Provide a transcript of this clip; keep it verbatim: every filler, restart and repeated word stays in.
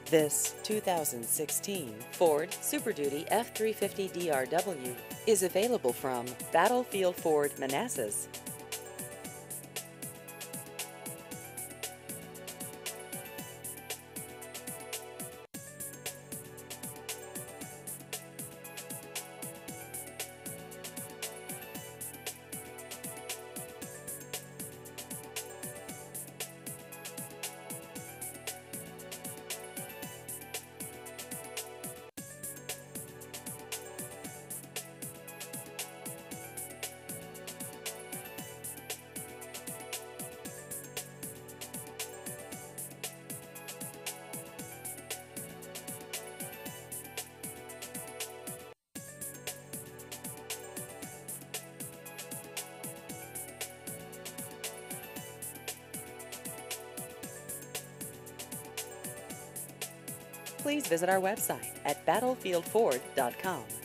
This two thousand sixteen Ford Super Duty F three fifty D R W is available from Battlefield Ford Manassas. Please visit our website at battlefield ford dot com.